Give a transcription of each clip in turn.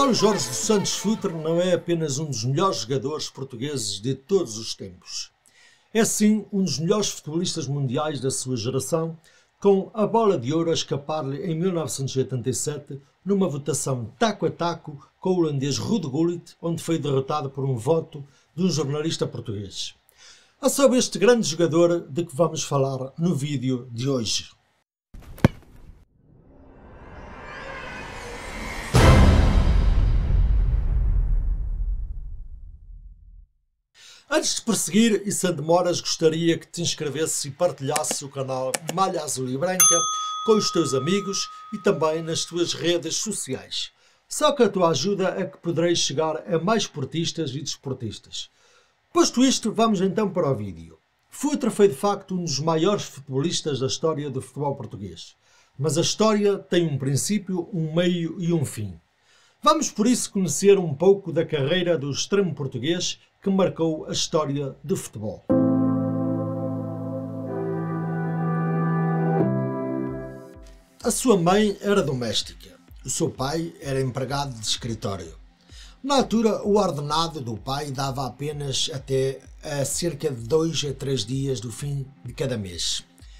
Paulo Jorge dos Santos Futre não é apenas um dos melhores jogadores portugueses de todos os tempos. É sim um dos melhores futebolistas mundiais da sua geração, com a bola de ouro a escapar-lhe em 1987 numa votação taco a taco com o holandês Ruud Gullit, onde foi derrotado por um voto de um jornalista português. É sobre este grande jogador de que vamos falar no vídeo de hoje. Antes de prosseguir e sem demoras, gostaria que te inscrevesse e partilhasse o canal Malha Azul e Branca com os teus amigos e também nas tuas redes sociais. Só com a tua ajuda é que podereis chegar a mais esportistas e desportistas. Posto isto, vamos então para o vídeo. Futre foi de facto um dos maiores futebolistas da história do futebol português. Mas a história tem um princípio, um meio e um fim. Vamos por isso conhecer um pouco da carreira do extremo português que marcou a história do futebol. A sua mãe era doméstica, o seu pai era empregado de escritório. Na altura, o ordenado do pai dava apenas até a cerca de 2 a 3 dias do fim de cada mês.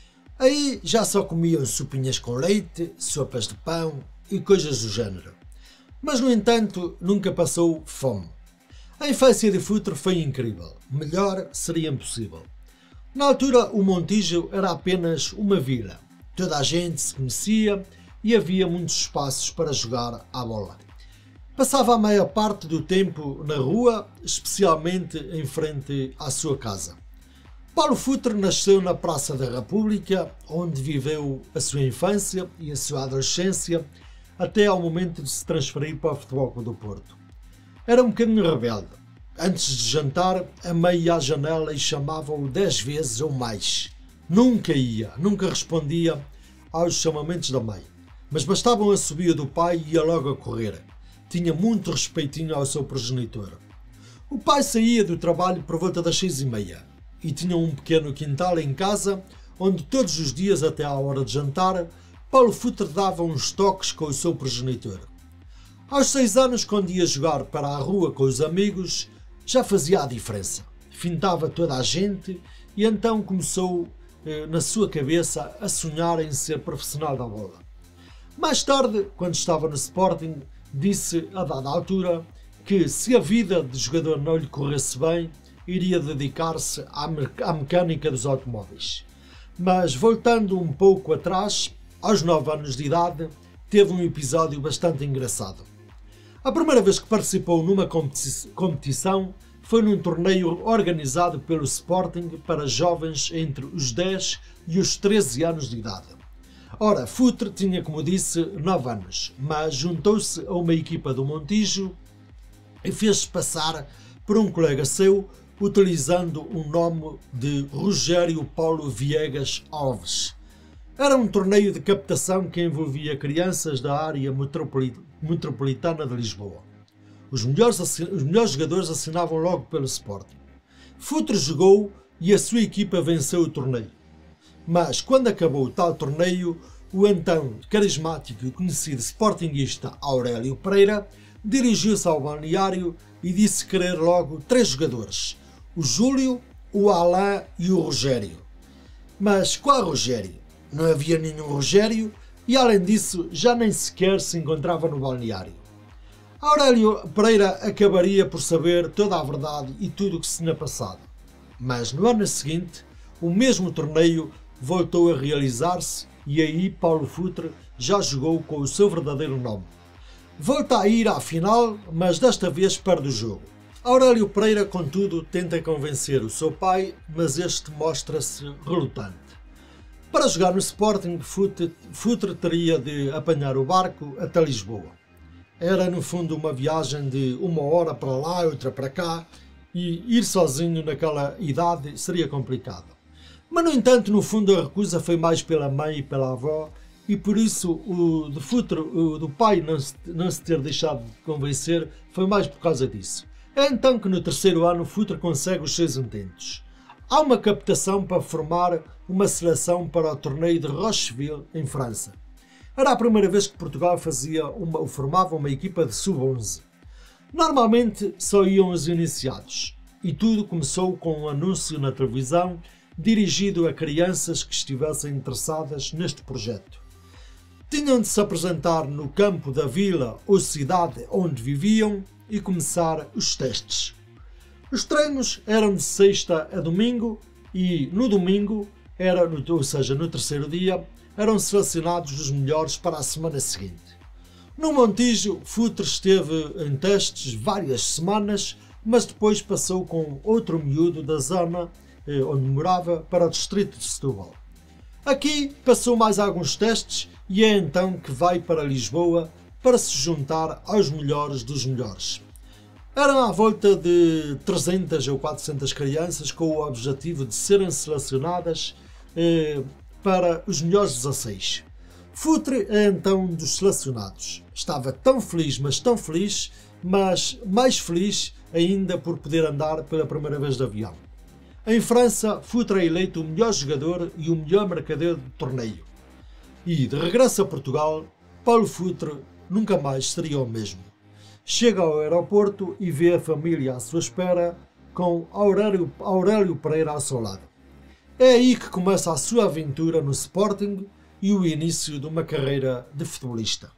Aí já só comiam sopinhas com leite, sopas de pão e coisas do género. Mas, no entanto, nunca passou fome. A infância de Futre foi incrível. Melhor seria impossível. Na altura, o Montijo era apenas uma vila. Toda a gente se conhecia e havia muitos espaços para jogar à bola. Passava a maior parte do tempo na rua, especialmente em frente à sua casa. Paulo Futre nasceu na Praça da República, onde viveu a sua infância e a sua adolescência, até ao momento de se transferir para o Futebol Clube do Porto. Era um bocadinho rebelde. Antes de jantar, a mãe ia à janela e chamava-o 10 vezes ou mais. Nunca respondia aos chamamentos da mãe. Mas bastava um assobio do pai e ia logo a correr. Tinha muito respeitinho ao seu progenitor. O pai saía do trabalho por volta das 6h30 e tinha um pequeno quintal em casa, onde todos os dias até à hora de jantar, Paulo Futre dava uns toques com o seu progenitor. Aos 6 anos, quando ia jogar para a rua com os amigos, já fazia a diferença. Fintava toda a gente e então começou, na sua cabeça, a sonhar em ser profissional da bola. Mais tarde, quando estava no Sporting, disse, a dada altura, que se a vida de jogador não lhe corresse bem, iria dedicar-se à mecânica dos automóveis. Mas, voltando um pouco atrás, aos 9 anos de idade, teve um episódio bastante engraçado. A primeira vez que participou numa competição foi num torneio organizado pelo Sporting para jovens entre os 10 e os 13 anos de idade. Ora, Futre tinha, como disse, 9 anos, mas juntou-se a uma equipa do Montijo e fez-se passar por um colega seu, utilizando o nome de Rogério Paulo Viegas Alves. Era um torneio de captação que envolvia crianças da área metropolitana de Lisboa. Os melhores jogadores assinavam logo pelo Sporting. Futre jogou e a sua equipa venceu o torneio. Mas quando acabou o tal torneio, o então carismático e conhecido sportinguista Aurélio Pereira dirigiu-se ao balneário e disse querer logo 3 jogadores: o Júlio, o Alain e o Rogério. Mas qual Rogério? Não havia nenhum Rogério e, além disso, já nem sequer se encontrava no balneário. Aurélio Pereira acabaria por saber toda a verdade e tudo o que se tinha passado. Mas no ano seguinte, o mesmo torneio voltou a realizar-se e aí Paulo Futre já jogou com o seu verdadeiro nome. Volta a ir à final, mas desta vez perde o jogo. Aurélio Pereira, contudo, tenta convencer o seu pai, mas este mostra-se relutante. Para jogar no Sporting, Futre teria de apanhar o barco até Lisboa. Era, no fundo, uma viagem de 1 hora para lá e outra para cá, e ir sozinho naquela idade seria complicado. Mas, no entanto, no fundo, a recusa foi mais pela mãe e pela avó, e por isso o do pai não se ter deixado de convencer foi mais por causa disso. É então que no 3º ano Futre consegue os 6 intentos. Há uma captação para formar uma seleção para o torneio de Rocheville, em França. Era a primeira vez que Portugal formava uma equipa de sub-11. Normalmente só iam os iniciados, e tudo começou com um anúncio na televisão dirigido a crianças que estivessem interessadas neste projeto. Tinham de se apresentar no campo da vila ou cidade onde viviam e começar os testes. Os treinos eram de sexta a domingo e no domingo, ou seja, no terceiro dia, eram selecionados os melhores para a semana seguinte. No Montijo, Futre esteve em testes várias semanas, mas depois passou com outro miúdo da zona onde morava para o distrito de Setúbal. Aqui passou mais alguns testes e é então que vai para Lisboa para se juntar aos melhores dos melhores. Eram à volta de 300 ou 400 crianças com o objetivo de serem selecionadas para os melhores 16. Futre é então um dos selecionados. Estava tão feliz, mas mais feliz ainda por poder andar pela primeira vez de avião. Em França, Futre é eleito o melhor jogador e o melhor marcador do torneio. E, de regresso a Portugal, Paulo Futre nunca mais seria o mesmo. Chega ao aeroporto e vê a família à sua espera, com Aurélio Pereira ao seu lado. É aí que começa a sua aventura no Sporting e o início de uma carreira de futebolista.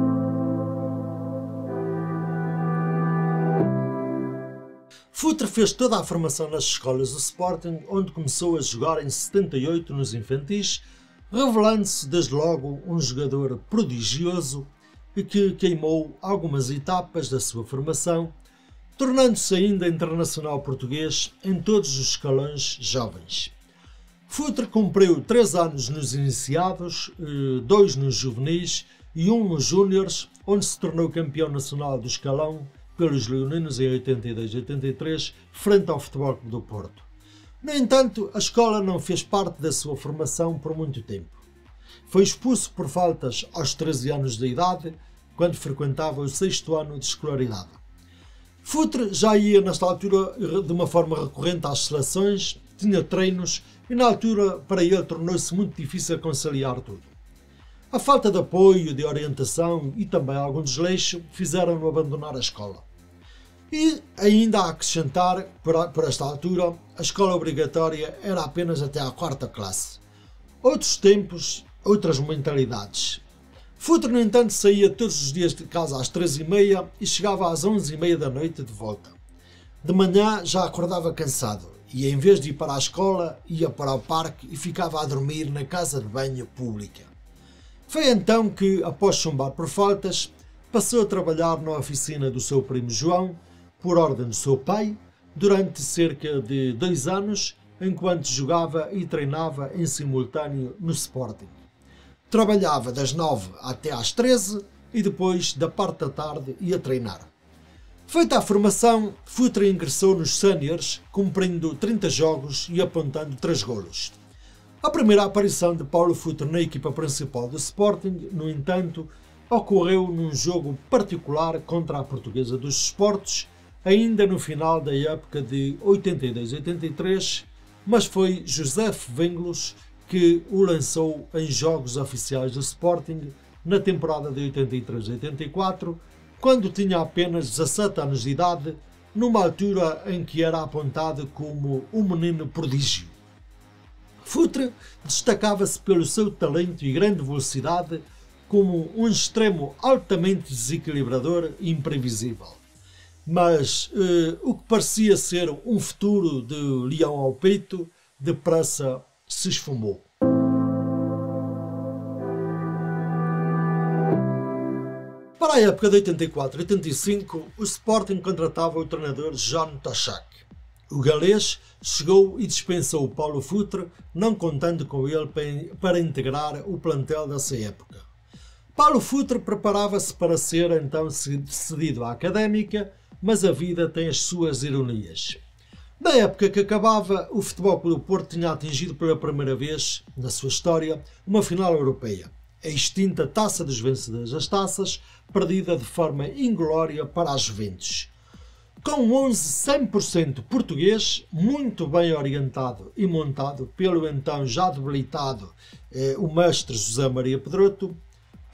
Futre fez toda a formação nas escolas do Sporting, onde começou a jogar em 78 nos infantis, revelando-se desde logo um jogador prodigioso e que queimou algumas etapas da sua formação, tornando-se ainda internacional português em todos os escalões jovens. Futre cumpriu 3 anos nos iniciados, 2 nos juvenis e 1 nos júniores, onde se tornou campeão nacional do escalão pelos leoninos em 82 e 83, frente ao Futebol Clube do Porto. No entanto, a escola não fez parte da sua formação por muito tempo. Foi expulso por faltas aos 13 anos de idade, quando frequentava o 6º ano de escolaridade. Futre já ia nesta altura de uma forma recorrente às seleções, tinha treinos e na altura para ele tornou-se muito difícil conciliar tudo. A falta de apoio, de orientação e também algum desleixo fizeram-no abandonar a escola. E ainda a acrescentar, por esta altura, a escola obrigatória era apenas até à 4ª classe. Outros tempos, outras mentalidades. Futre, no entanto, saía todos os dias de casa às 3h30 e chegava às 11h30 da noite de volta. De manhã já acordava cansado e, em vez de ir para a escola, ia para o parque e ficava a dormir na casa de banho pública. Foi então que, após chumbar por faltas, passou a trabalhar na oficina do seu primo João, por ordem do seu pai, durante cerca de 2 anos, enquanto jogava e treinava em simultâneo no Sporting. Trabalhava das 9 até às 13 e depois, da parte da tarde, ia treinar. Feita a formação, Futre ingressou nos séniores, cumprindo 30 jogos e apontando 3 golos. A primeira aparição de Paulo Futre na equipa principal do Sporting, no entanto, ocorreu num jogo particular contra a Portuguesa dos Desportos, ainda no final da época de 82-83, mas foi José Venglos que o lançou em jogos oficiais do Sporting na temporada de 83-84, quando tinha apenas 17 anos de idade, numa altura em que era apontado como um menino prodígio. Futre destacava-se pelo seu talento e grande velocidade como um extremo altamente desequilibrador e imprevisível. Mas o que parecia ser um futuro de leão ao peito, depressa se esfumou. Para a época de 84-85, o Sporting contratava o treinador John Toshak. O galês chegou e dispensou Paulo Futre, não contando com ele para integrar o plantel dessa época. Paulo Futre preparava-se para ser então cedido à Académica, mas a vida tem as suas ironias. Na época que acabava, o Futebol Clube do Porto tinha atingido pela primeira vez, na sua história, uma final europeia. A extinta Taça dos Vencedores das Taças, perdida de forma inglória para a Juventus. Com um 11 100% português, muito bem orientado e montado pelo então já debilitado o mestre José Maria Pedroto,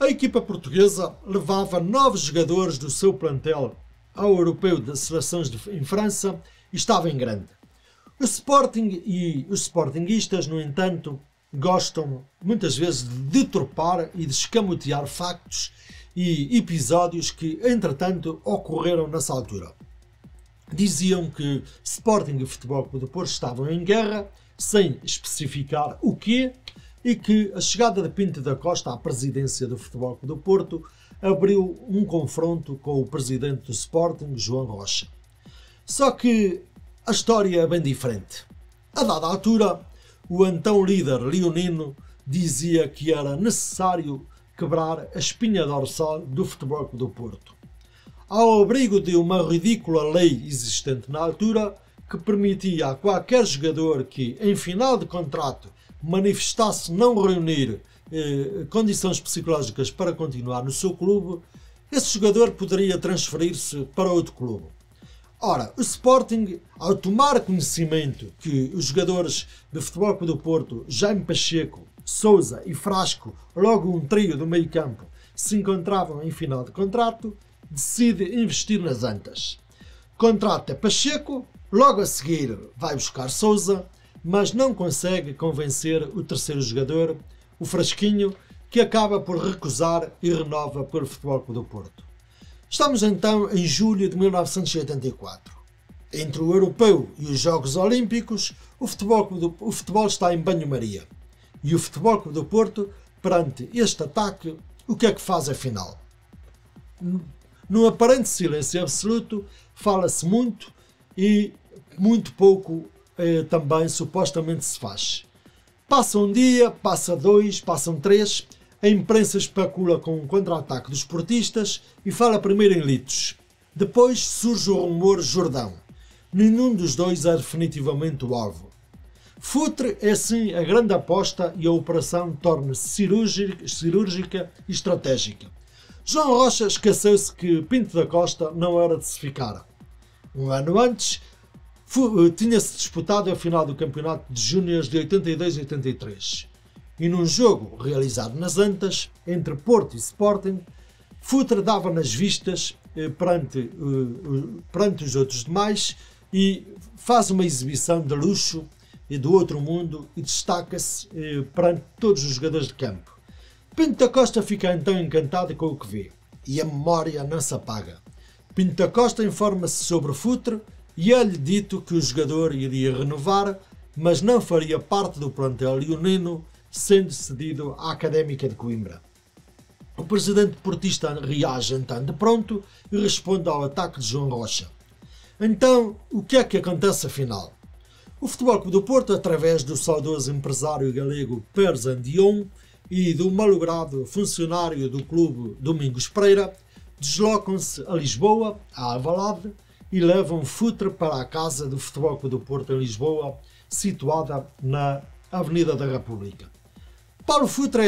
A equipa portuguesa levava 9 jogadores do seu plantel ao Europeu das Seleções em França e estava em grande. O Sporting e os sportinguistas, no entanto, gostam muitas vezes de deturpar e de escamotear factos e episódios que, entretanto, ocorreram nessa altura. Diziam que Sporting e Futebol Clube do Porto estavam em guerra, sem especificar o quê, e que a chegada de Pinto da Costa à presidência do Futebol Clube do Porto abriu um confronto com o presidente do Sporting, João Rocha. Só que a história é bem diferente. A dada altura, o então líder leonino dizia que era necessário quebrar a espinha dorsal do Futebol Clube do Porto, ao abrigo de uma ridícula lei existente na altura que permitia a qualquer jogador que, em final de contrato, manifestasse não reunir condições psicológicas para continuar no seu clube, esse jogador poderia transferir-se para outro clube. Ora, o Sporting, ao tomar conhecimento que os jogadores do Futebol Clube do Porto, Jaime Pacheco, Sousa e Frasco, logo um trio do meio campo, se encontravam em final de contrato, decide investir nas Antas. Contrata Pacheco, logo a seguir vai buscar Sousa, mas não consegue convencer o terceiro jogador, o Frasquinho, que acaba por recusar e renova pelo Futebol Clube do Porto. Estamos então em julho de 1984. Entre o Europeu e os Jogos Olímpicos, o futebol está em banho-maria. E o Futebol Clube do Porto, perante este ataque, o que é que faz afinal? Num aparente silêncio absoluto, fala-se muito e muito pouco também supostamente se faz. Passa um dia, passa dois, passam três, a imprensa especula com um contra-ataque dos portistas e fala primeiro em litos. Depois surge o rumor Jordão. Nenhum dos dois é definitivamente o alvo. Futre é sim a grande aposta e a operação torna-se cirúrgica e estratégica. João Rocha esqueceu-se que Pinto da Costa não era de se ficar. Um ano antes, tinha-se disputado a final do Campeonato de Júniores de 82 e 83. E num jogo realizado nas Antas, entre Porto e Sporting, Futre dava nas vistas perante os outros demais e faz uma exibição de luxo e do outro mundo e destaca-se perante todos os jogadores de campo. Pinto da Costa fica então encantado com o que vê e a memória não se apaga. Pinto da Costa informa-se sobre Futre e é-lhe dito que o jogador iria renovar, mas não faria parte do plantel leonino, sendo cedido à Académica de Coimbra. O presidente portista reage então de pronto e responde ao ataque de João Rocha. Então, o que é que acontece afinal? O Futebol Clube do Porto, através do saudoso empresário galego Perzan Dion e do malogrado funcionário do clube Domingos Pereira, deslocam-se a Lisboa, a Alvalade, e levam Futre para a casa do Futebol Clube do Porto em Lisboa, situada na Avenida da República. Paulo Futre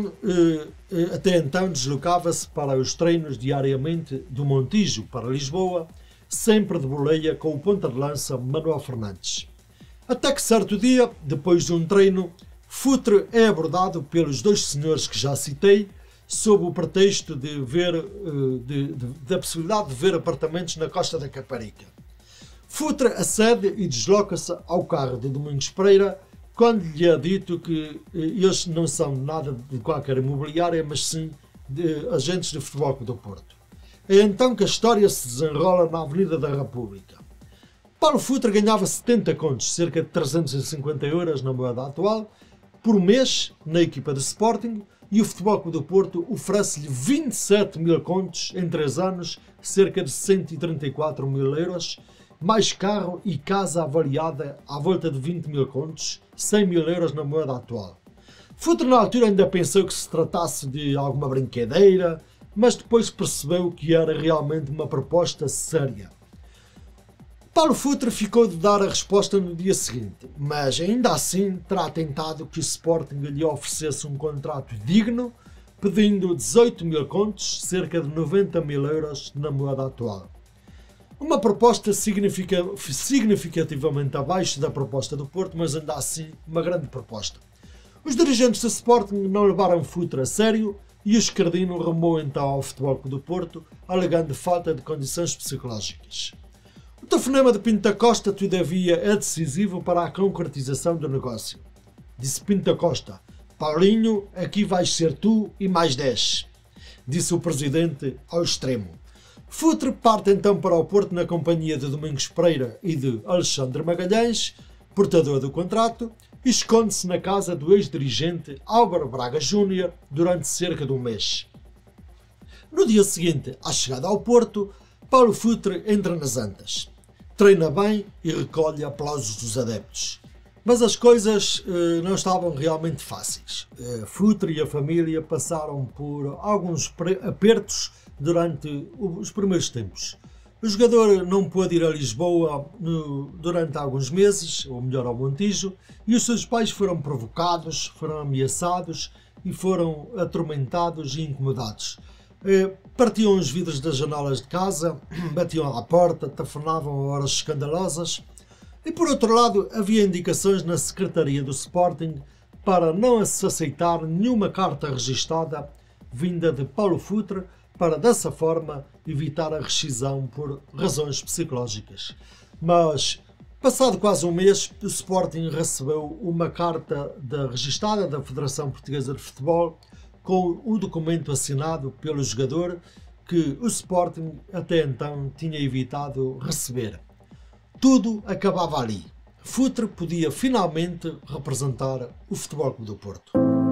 até então deslocava-se para os treinos diariamente do Montijo para Lisboa, sempre de boleia com o ponta de lança Manuel Fernandes. Até que certo dia, depois de um treino, Futre é abordado pelos dois senhores que já citei, sob o pretexto da possibilidade de ver apartamentos na Costa da Caparica. Futre acede e desloca-se ao carro de Domingos Pereira, quando lhe é dito que eles não são nada de qualquer imobiliária, mas sim de agentes de Futebol Clube do Porto. É então que a história se desenrola na Avenida da República. Paulo Futre ganhava 70 contos, cerca de 350 euros na moeda atual, por mês na equipa de Sporting, e o Futebol Clube do Porto oferece-lhe 27 mil contos em 3 anos, cerca de 134 mil euros, mais carro e casa avaliada à volta de 20 mil contos, 100 mil euros na moeda atual. Futre na altura ainda pensou que se tratasse de alguma brincadeira, mas depois percebeu que era realmente uma proposta séria. Paulo Futre ficou de dar a resposta no dia seguinte, mas ainda assim terá tentado que o Sporting lhe oferecesse um contrato digno, pedindo 18 mil contos, cerca de 90 mil euros na moeda atual. Uma proposta significativamente abaixo da proposta do Porto, mas ainda assim uma grande proposta. Os dirigentes do Sporting não levaram Futre a sério, e o Escardino remou então ao Futebol Clube do Porto, alegando falta de condições psicológicas. O telefonema de Pinto da Costa, todavia, é decisivo para a concretização do negócio. Disse Pinto da Costa: "Paulinho, aqui vais ser tu e mais 10", disse o presidente ao extremo. Futre parte então para o Porto na companhia de Domingos Pereira e de Alexandre Magalhães, portador do contrato, e esconde-se na casa do ex-dirigente Álvaro Braga Júnior durante cerca de um mês. No dia seguinte, à chegada ao Porto, Paulo Futre entra nas Antas. Treina bem e recolhe aplausos dos adeptos. Mas as coisas não estavam realmente fáceis. Futre e a família passaram por alguns apertos durante os primeiros tempos. O jogador não pôde ir a Lisboa durante alguns meses, ou melhor, ao Montijo, e os seus pais foram provocados, foram ameaçados e foram atormentados e incomodados. Partiam os vidros das janelas de casa, batiam à porta, telefonavam a horas escandalosas. E por outro lado, havia indicações na secretaria do Sporting para não se aceitar nenhuma carta registada vinda de Paulo Futre, para dessa forma evitar a rescisão por razões psicológicas. Mas, passado quase um mês, o Sporting recebeu uma carta registada da Federação Portuguesa de Futebol com o documento assinado pelo jogador que o Sporting até então tinha evitado receber. Tudo acabava ali. Futre podia finalmente representar o Futebol Clube do Porto.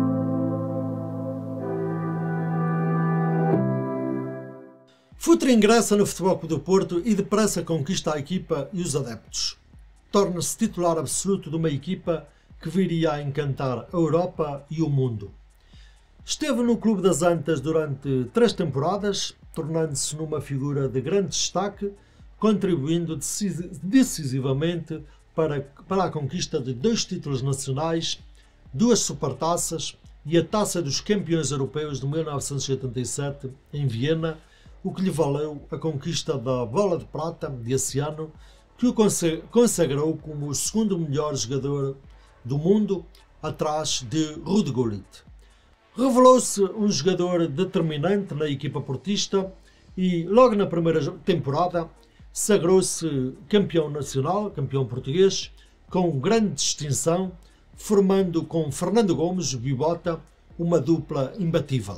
Futre ingressa no Futebol Clube do Porto e depressa conquista a equipa e os adeptos. Torna-se titular absoluto de uma equipa que viria a encantar a Europa e o mundo. Esteve no Clube das Antas durante 3 temporadas, tornando-se numa figura de grande destaque, contribuindo decisivamente para a conquista de 2 títulos nacionais, 2 supertaças e a Taça dos Campeões Europeus de 1987 em Viena, o que lhe valeu a conquista da Bola de Prata desse ano, que o consagrou como o segundo melhor jogador do mundo, atrás de Ruud Gullit. Revelou-se um jogador determinante na equipa portista e, logo na primeira temporada, sagrou-se campeão nacional, campeão português, com grande distinção, formando com Fernando Gomes Bibota uma dupla imbatível.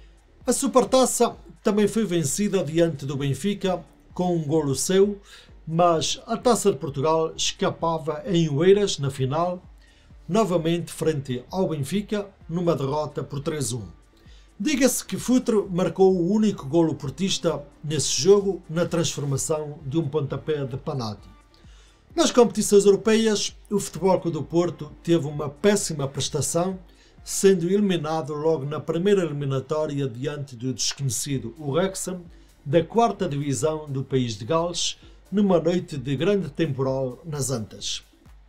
A Supertaça também foi vencida diante do Benfica com um golo seu, mas a Taça de Portugal escapava em Oeiras na final, novamente frente ao Benfica, numa derrota por 3-1. Diga-se que Futre marcou o único golo portista nesse jogo na transformação de um pontapé de penalti. Nas competições europeias, o Futebol Clube do Porto teve uma péssima prestação, sendo eliminado logo na primeira eliminatória diante do desconhecido Wrexham, da 4ª divisão do país de Gales, numa noite de grande temporal nas Antas.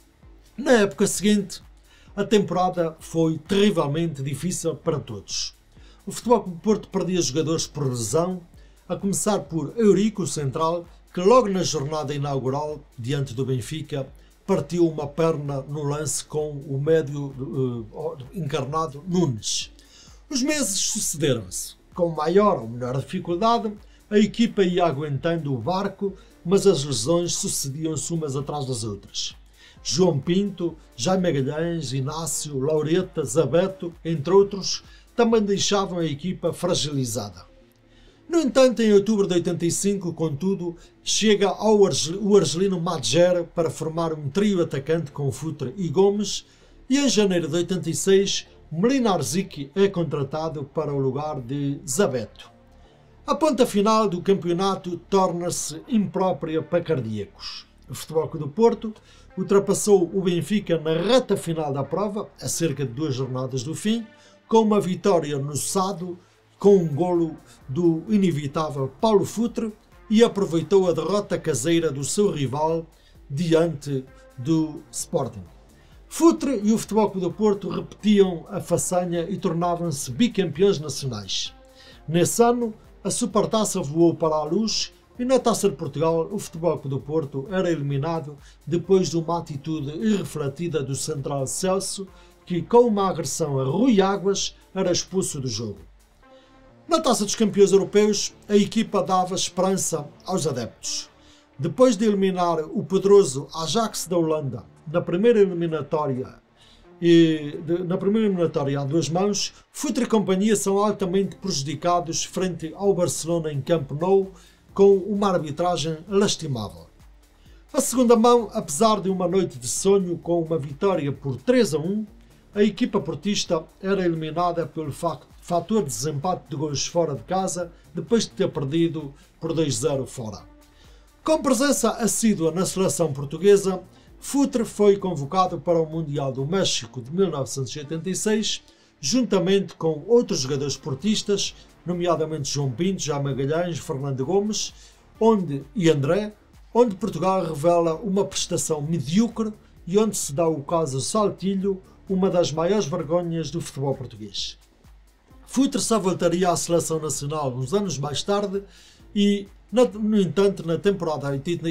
Na época seguinte, a temporada foi terrivelmente difícil para todos. O Futebol Clube do Porto perdia jogadores por lesão, a começar por Eurico Central, que logo na jornada inaugural, diante do Benfica, partiu uma perna no lance com o médio encarnado Nunes. Os meses sucederam-se. Com maior ou menor dificuldade, a equipa ia aguentando o barco, mas as lesões sucediam-se umas atrás das outras. João Pinto, Jaime Magalhães, Inácio, Laureta, Zabeto, entre outros, também deixavam a equipa fragilizada. No entanto, em outubro de 85, contudo, chega o argelino Madjer para formar um trio atacante com Futre e Gomes, e em janeiro de 86, Mlinarczyk é contratado para o lugar de Zabeto. A ponta final do campeonato torna-se imprópria para cardíacos. O Futebol Clube do Porto ultrapassou o Benfica na reta final da prova, a cerca de 2 jornadas do fim, com uma vitória no Sado, com um golo do inevitável Paulo Futre, e aproveitou a derrota caseira do seu rival diante do Sporting. Futre e o Futebol Clube do Porto repetiam a façanha e tornavam-se bicampeões nacionais. Nesse ano, a Supertaça voou para a luz e na Taça de Portugal o Futebol Clube do Porto era eliminado depois de uma atitude irrefletida do central Celso, que com uma agressão a Rui Águas era expulso do jogo. Na Taça dos Campeões Europeus, a equipa dava esperança aos adeptos. Depois de eliminar o poderoso Ajax da Holanda na primeira eliminatória a duas mãos, Futre e companhia são altamente prejudicados frente ao Barcelona em Camp Nou com uma arbitragem lastimável. A segunda mão, apesar de uma noite de sonho com uma vitória por 3-1, a equipa portista era eliminada pelo fator de desempate de gols fora de casa, depois de ter perdido por 2-0 fora. Com presença assídua na seleção portuguesa, Futre foi convocado para o Mundial do México de 1986, juntamente com outros jogadores portistas, nomeadamente João Pinto, Jaime Magalhães, Fernando Gomes e André, onde Portugal revela uma prestação medíocre e onde se dá o caso Saltilho, uma das maiores vergonhas do futebol português. Futre só voltaria à seleção nacional uns anos mais tarde e, no entanto, na temporada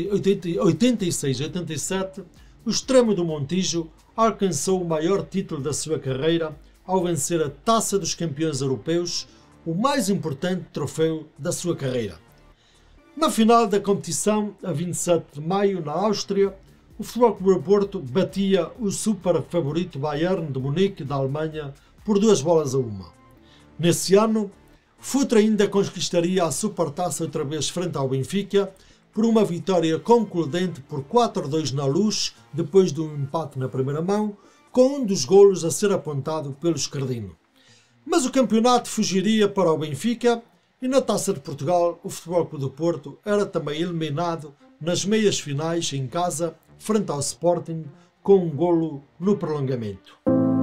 86-87, o extremo do Montijo alcançou o maior título da sua carreira ao vencer a Taça dos Campeões Europeus, o mais importante troféu da sua carreira. Na final da competição, a 27 de maio, na Áustria, o Futebol Clube do Porto batia o super favorito Bayern de Munique da Alemanha por 2-1. Nesse ano, Futre ainda conquistaria a Supertaça outra vez frente ao Benfica por uma vitória concludente por 4-2 na Luz, depois de um empate na primeira mão, com um dos golos a ser apontado pelo Escardino. Mas o campeonato fugiria para o Benfica e na Taça de Portugal o Futebol Clube do Porto era também eliminado nas meias finais em casa, frente ao Sporting, com um golo no prolongamento.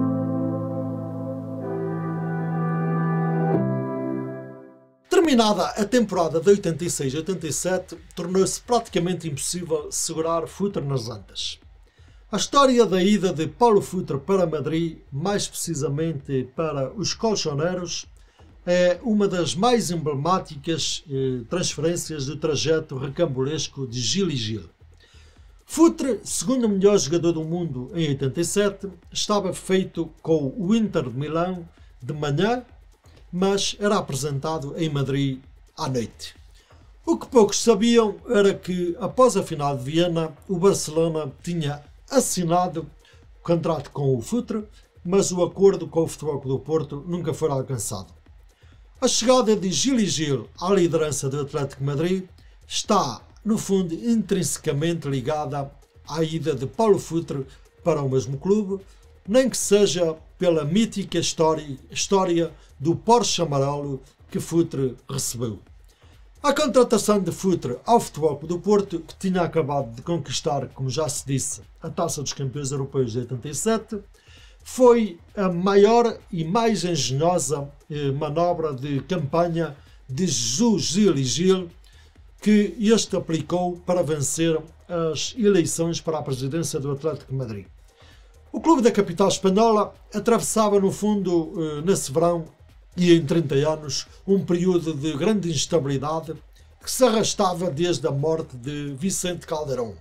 Terminada a temporada de 86-87, tornou-se praticamente impossível segurar Futre nas Antas. A história da ida de Paulo Futre para Madrid, mais precisamente para os Colchoneros, é uma das mais emblemáticas transferências do trajeto recambolesco de Gil e Gil. Futre, segundo o melhor jogador do mundo em 87, estava feito com o Inter de Milão de manhã, mas era apresentado em Madrid à noite. O que poucos sabiam era que, após a final de Viena, o Barcelona tinha assinado contrato com o Futre, mas o acordo com o Futebol Clube do Porto nunca foi alcançado. A chegada de Gil e Gil à liderança do Atlético de Madrid está, no fundo, intrinsecamente ligada à ida de Paulo Futre para o mesmo clube, nem que seja pela mítica história do Porsche amarelo que Futre recebeu. A contratação de Futre ao Futebol Clube do Porto, que tinha acabado de conquistar, como já se disse, a Taça dos Campeões Europeus de 87, foi a maior e mais engenhosa manobra de campanha de Gil e Gil que este aplicou para vencer as eleições para a presidência do Atlético de Madrid. O clube da capital espanhola atravessava, no fundo, nesse verão e em 30 anos, um período de grande instabilidade que se arrastava desde a morte de Vicente Calderón.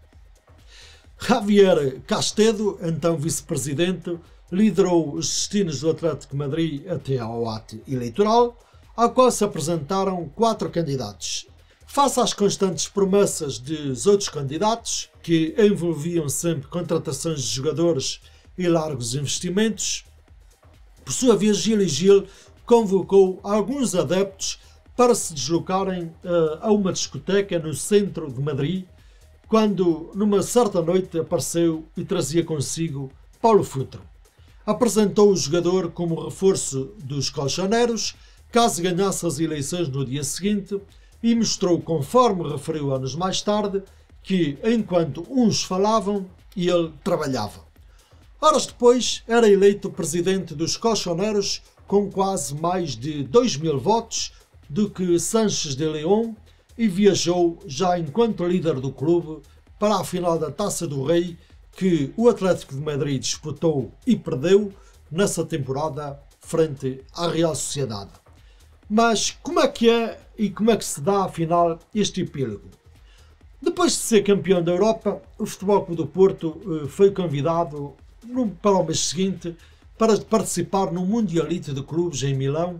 Javier Castedo, então vice-presidente, liderou os destinos do Atlético de Madrid até ao ato eleitoral, ao qual se apresentaram 4 candidatos. Face às constantes promessas dos outros candidatos, que envolviam sempre contratações de jogadores e largos investimentos, por sua vez Gil e Gil convocou alguns adeptos para se deslocarem a uma discoteca no centro de Madrid, quando numa certa noite apareceu e trazia consigo Paulo Futre. Apresentou o jogador como reforço dos colchoneros, caso ganhasse as eleições no dia seguinte, e mostrou, conforme referiu anos mais tarde, que enquanto uns falavam, ele trabalhava. Horas depois, era eleito presidente dos colchoneros com quase mais de 2.000 votos do que Sanches de León e viajou já enquanto líder do clube para a final da Taça do Rei que o Atlético de Madrid disputou e perdeu nessa temporada frente à Real Sociedade. Mas como é que é e como é que se dá afinal este epílogo? Depois de ser campeão da Europa, o Futebol Clube do Porto foi convidado para o mês seguinte para participar no Mundialito de Clubes em Milão,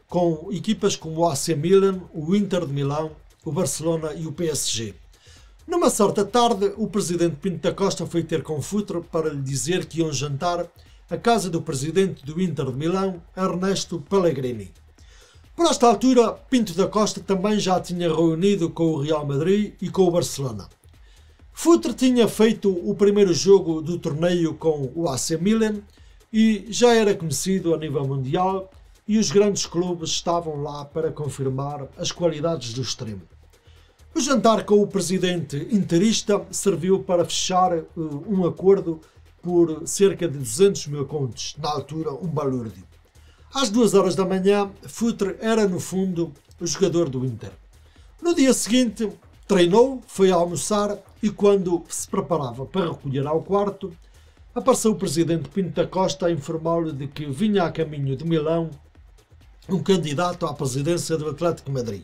com equipas como o AC Milan, o Inter de Milão, o Barcelona e o PSG. Numa certa tarde, o presidente Pinto da Costa foi ter com Futre para lhe dizer que iam jantar à casa do presidente do Inter de Milão, Ernesto Pellegrini. Por esta altura, Pinto da Costa também já tinha reunido com o Real Madrid e com o Barcelona. Futre tinha feito o primeiro jogo do torneio com o AC Milan e já era conhecido a nível mundial, e os grandes clubes estavam lá para confirmar as qualidades do extremo. O jantar com o presidente interista serviu para fechar um acordo por cerca de 200 mil contos, na altura um balúrdio. Às 2 horas da manhã, Futre era no fundo o jogador do Inter. No dia seguinte, treinou, foi almoçar e quando se preparava para recolher ao quarto, apareceu o presidente Pinto da Costa a informá-lo de que vinha a caminho de Milão um candidato à presidência do Atlético de Madrid.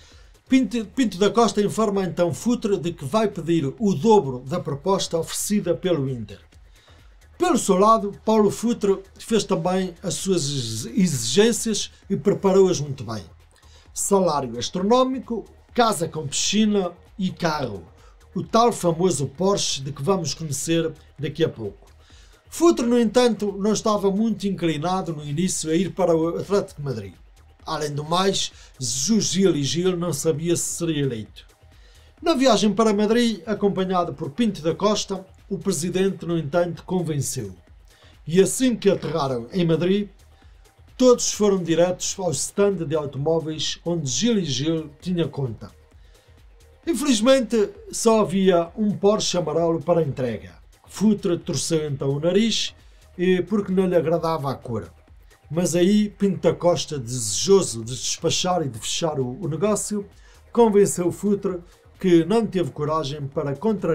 Pinto da Costa informa então Futre de que vai pedir o dobro da proposta oferecida pelo Inter. Pelo seu lado, Paulo Futre fez também as suas exigências e preparou-as muito bem. Salário astronómico, casa com piscina e carro. O tal famoso Porsche de que vamos conhecer daqui a pouco. Futre, no entanto, não estava muito inclinado no início a ir para o Atlético de Madrid. Além do mais, Gil e Gil não sabia se seria eleito. Na viagem para Madrid, acompanhado por Pinto da Costa, o presidente, no entanto, convenceu. E assim que aterraram em Madrid, todos foram diretos ao stand de automóveis onde Gil e Gil tinha conta. Infelizmente, só havia um Porsche amarelo para entrega. Futre torceu então o nariz porque não lhe agradava a cor. Mas aí Pinto da Costa, desejoso de despachar e de fechar o negócio, convenceu Futre que não teve coragem para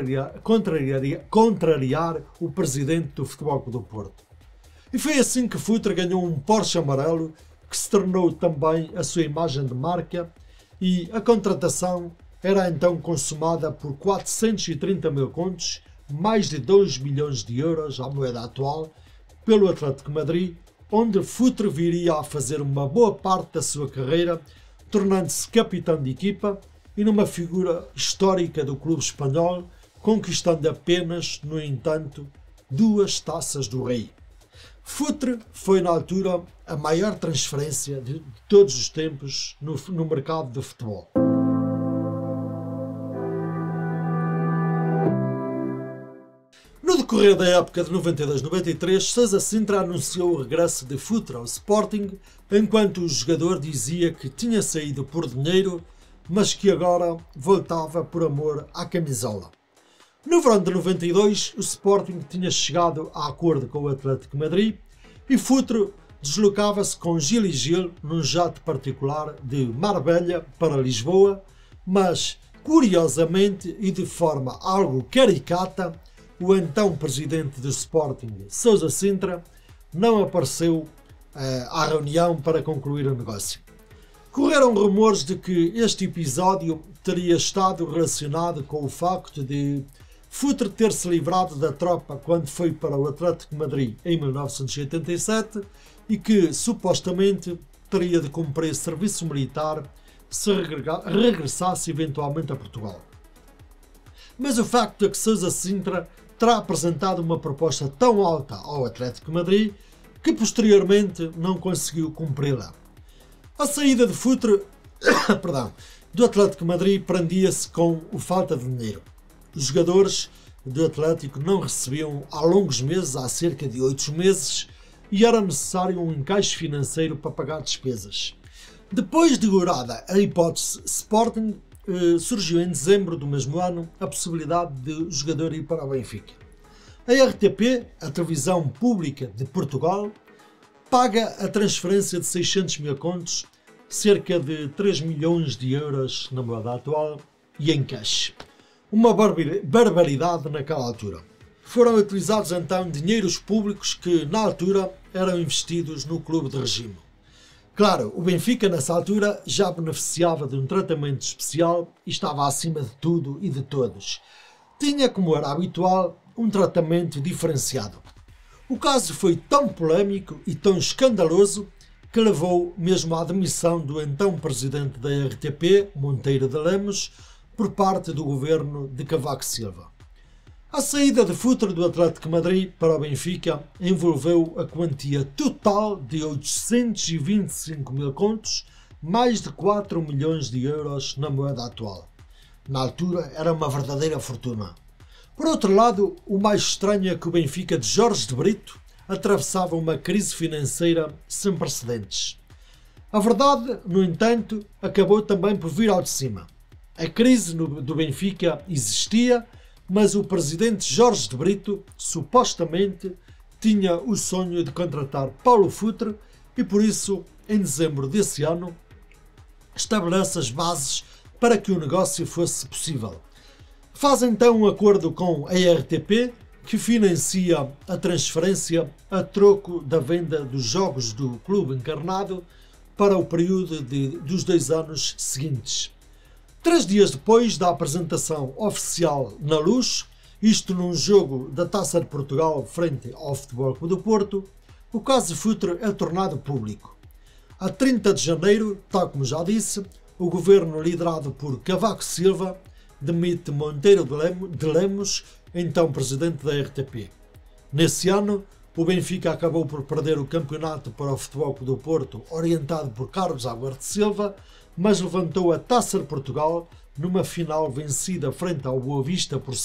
contrariar o presidente do Futebol Clube do Porto. E foi assim que Futre ganhou um Porsche amarelo, que se tornou também a sua imagem de marca, e a contratação era então consumada por 430 mil contos, mais de 2 milhões de euros à moeda atual, pelo Atlético de Madrid, onde Futre viria a fazer uma boa parte da sua carreira, tornando-se capitão de equipa e numa figura histórica do clube espanhol, conquistando apenas, no entanto, 2 taças do Rei. Futre foi, na altura, a maior transferência de todos os tempos no mercado do futebol. No decorrer da época de 92-93, Sousa Sintra anunciou o regresso de Futre ao Sporting, enquanto o jogador dizia que tinha saído por dinheiro, mas que agora voltava por amor à camisola. No verão de 92, o Sporting tinha chegado a acordo com o Atlético de Madrid e Futre deslocava-se com Gil e Gil num jato particular de Marbella para Lisboa, mas, curiosamente e de forma algo caricata, o então presidente do Sporting, Sousa Sintra, não apareceu à reunião para concluir o negócio. Correram rumores de que este episódio teria estado relacionado com o facto de Futre ter se livrado da tropa quando foi para o Atlético de Madrid em 1987 e que, supostamente, teria de cumprir serviço militar se regressasse eventualmente a Portugal. Mas o facto é que Sousa Sintra terá apresentado uma proposta tão alta ao Atlético de Madrid que posteriormente não conseguiu cumpri-la. A saída de Futre do Atlético de Madrid prendia-se com a falta de dinheiro. Os jogadores do Atlético não recebiam há longos meses, há cerca de 8 meses, e era necessário um encaixe financeiro para pagar despesas. Depois de gorada a hipótese Sporting, surgiu em dezembro do mesmo ano a possibilidade de o jogador ir para o Benfica. A RTP, a televisão pública de Portugal, paga a transferência de 600 mil contos, cerca de 3 milhões de euros na moeda atual e em cash. Uma barbaridade naquela altura. Foram utilizados então dinheiros públicos que na altura eram investidos no clube de regime. Claro, o Benfica nessa altura já beneficiava de um tratamento especial e estava acima de tudo e de todos. Tinha, como era habitual, um tratamento diferenciado. O caso foi tão polémico e tão escandaloso que levou mesmo à demissão do então presidente da RTP, Monteiro de Lemos, por parte do governo de Cavaco Silva. A saída de Futre do Atlético de Madrid para o Benfica envolveu a quantia total de 825 mil contos, mais de 4 milhões de euros na moeda atual. Na altura era uma verdadeira fortuna. Por outro lado, o mais estranho é que o Benfica de Jorge de Brito atravessava uma crise financeira sem precedentes. A verdade, no entanto, acabou também por vir ao de cima. A crise do Benfica existia, mas o presidente Jorge de Brito supostamente tinha o sonho de contratar Paulo Futre e por isso, em dezembro desse ano, estabelece as bases para que o negócio fosse possível. Faz então um acordo com a RTP, que financia a transferência a troco da venda dos jogos do clube encarnado para o período dos 2 anos seguintes. 3 dias depois da apresentação oficial na Luz, isto num jogo da Taça de Portugal frente ao Futebol Clube do Porto, o caso Futre é tornado público. A 30 de janeiro, tal como já disse, o governo liderado por Cavaco Silva demite Monteiro de Lemos, então presidente da RTP. Nesse ano, o Benfica acabou por perder o campeonato para o Futebol Clube do Porto, orientado por Carlos Alberto Silva, mas levantou a Taça de Portugal numa final vencida frente ao Boa Vista por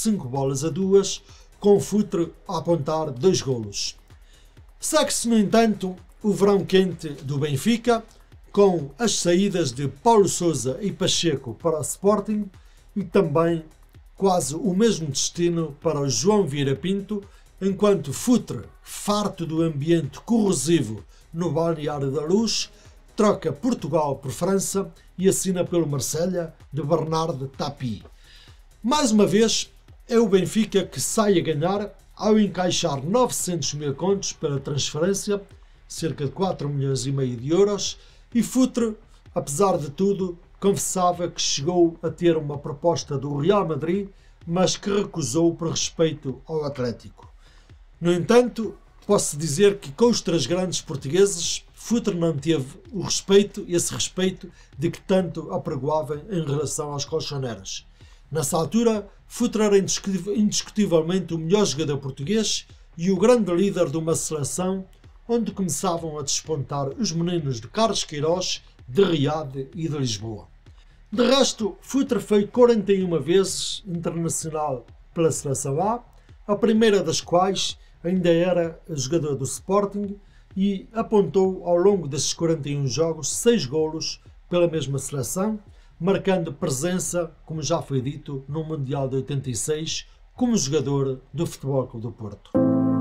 5-2, com Futre a apontar 2 golos. Segue-se, no entanto, o verão quente do Benfica, com as saídas de Paulo Sousa e Pacheco para o Sporting e também quase o mesmo destino para o João Vieira Pinto, enquanto Futre, farto do ambiente corrosivo no Balneário da Luz, troca Portugal por França e assina pelo Marselha de Bernard Tapie. Mais uma vez, é o Benfica que sai a ganhar ao encaixar 900 mil contos pela transferência, cerca de 4 milhões e meio de euros, e Futre, apesar de tudo, confessava que chegou a ter uma proposta do Real Madrid, mas que recusou por respeito ao Atlético. No entanto, posso dizer que com os 3 grandes portugueses, Futre não teve o respeito, esse respeito de que tanto apregoava em relação aos colchoneros. Nessa altura, Futre era indiscutivelmente o melhor jogador português e o grande líder de uma seleção onde começavam a despontar os meninos de Carlos Queiroz, de Riad e de Lisboa. De resto, Futre foi 41 vezes internacional pela Seleção A, a primeira das quais ainda era jogador do Sporting e apontou ao longo desses 41 jogos 6 golos pela mesma seleção, marcando presença, como já foi dito, no Mundial de 86 como jogador do Futebol Clube do Porto.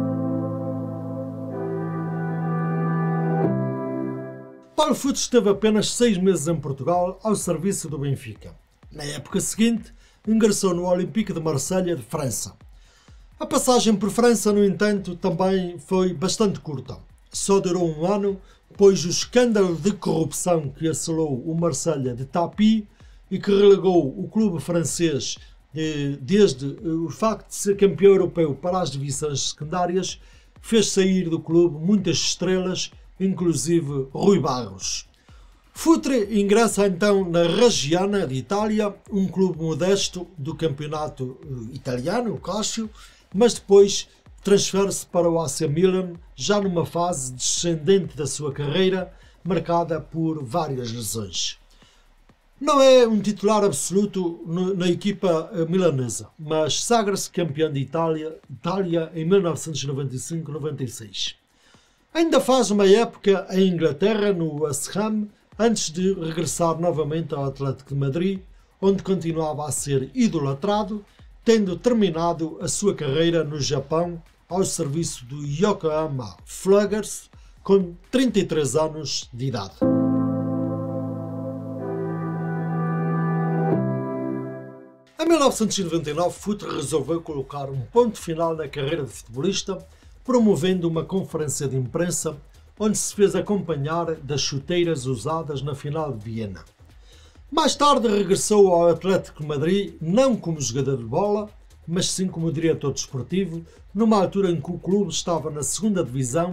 Paulo Futre esteve apenas 6 meses em Portugal ao serviço do Benfica. Na época seguinte, ingressou no Olympique de Marselha de França. A passagem por França, no entanto, também foi bastante curta. Só durou 1 ano, pois o escândalo de corrupção que assolou o Marselha de Tapie e que relegou o clube francês desde o facto de ser campeão europeu para as divisões secundárias, fez sair do clube muitas estrelas, inclusive Rui Barros. Futre ingressa então na Reggiana de Itália, um clube modesto do campeonato italiano, o Calcio, mas depois transfere-se para o AC Milan, já numa fase descendente da sua carreira, marcada por várias lesões. Não é um titular absoluto na equipa milanesa, mas sagra-se campeão de Itália em 1995-96. Ainda faz uma época em Inglaterra, no West Ham, antes de regressar novamente ao Atlético de Madrid, onde continuava a ser idolatrado, tendo terminado a sua carreira no Japão ao serviço do Yokohama Fluggers, com 33 anos de idade. Em 1999, Futre resolveu colocar um ponto final na carreira de futebolista, promovendo uma conferência de imprensa onde se fez acompanhar das chuteiras usadas na final de Viena. Mais tarde regressou ao Atlético de Madrid não como jogador de bola, mas sim como diretor desportivo, numa altura em que o clube estava na 2ª divisão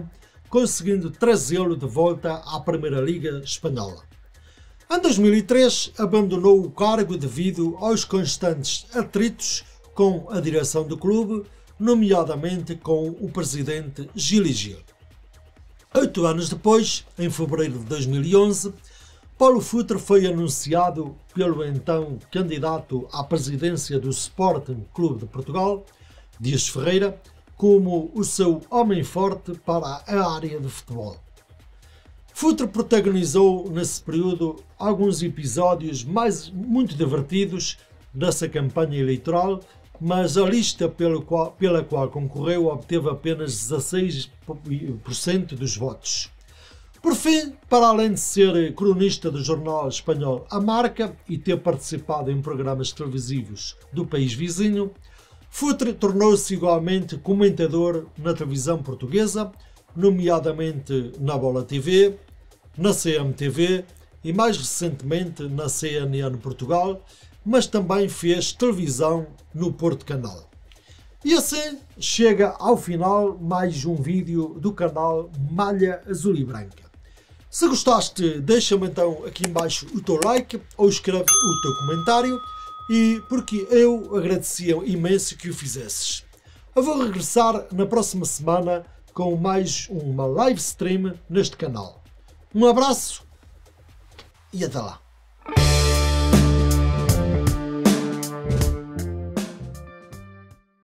conseguindo trazê-lo de volta à Primeira Liga Espanhola. Em 2003 abandonou o cargo devido aos constantes atritos com a direção do clube, nomeadamente com o presidente Gili Gil. 8 anos depois, em fevereiro de 2011, Paulo Futre foi anunciado pelo então candidato à presidência do Sporting Clube de Portugal, Dias Ferreira, como o seu homem forte para a área de futebol. Futre protagonizou nesse período alguns episódios muito divertidos dessa campanha eleitoral, mas a lista pela qual concorreu obteve apenas 16% dos votos. Por fim, para além de ser cronista do jornal espanhol A Marca e ter participado em programas televisivos do país vizinho, Futre tornou-se igualmente comentador na televisão portuguesa, nomeadamente na Bola TV, na CMTV e mais recentemente na CNN Portugal, mas também fez televisão no Porto Canal. E assim chega ao final mais um vídeo do canal Malha Azul e Branca. Se gostaste, deixa-me então aqui em baixo o teu like ou escreve o teu comentário, e porque eu agradecia imenso que o fizesses. Eu vou regressar na próxima semana com mais uma live stream neste canal. Um abraço e até lá!